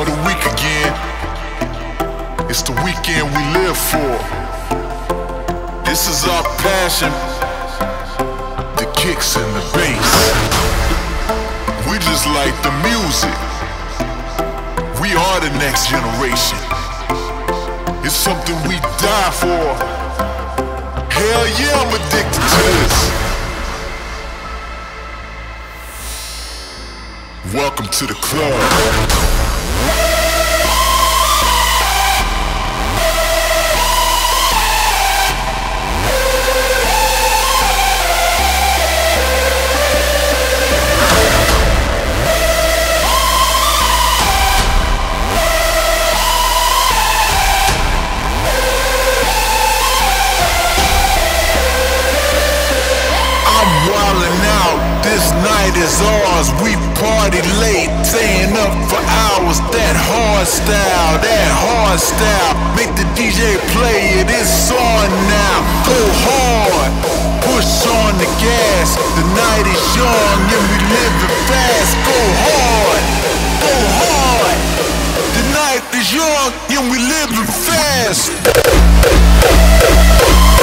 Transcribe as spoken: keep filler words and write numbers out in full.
of the week again. It's the weekend we live for. This is our passion, the kicks and the bass. We just like the music. We are the next generation. It's something we die for. Hell yeah, I'm addicted to this. Welcome to the club. This night is ours, we party late, staying up for hours. That hard style, that hard style, make the D J play it, it's on now. Go hard, push on the gas. The night is young and we living fast. Go hard, go hard. The night is young and we living fast.